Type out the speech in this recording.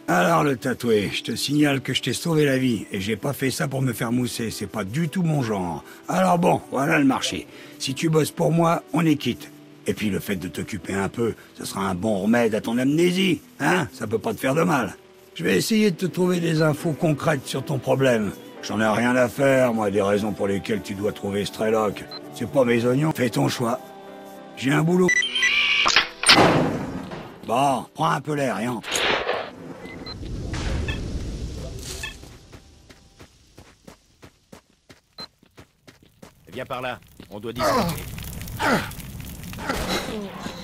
Alors le tatoué, je te signale que je t'ai sauvé la vie, et j'ai pas fait ça pour me faire mousser, c'est pas du tout mon genre. Alors bon, voilà le marché. Si tu bosses pour moi, on est quitte. Et puis le fait de t'occuper un peu, ce sera un bon remède à ton amnésie, hein? Ça peut pas te faire de mal. Je vais essayer de te trouver des infos concrètes sur ton problème. J'en ai rien à faire, moi, des raisons pour lesquelles tu dois trouver Strelok. C'est pas mes oignons, fais ton choix. J'ai un boulot. Bon, prends un peu l'air et entre. Viens par là, on doit discuter.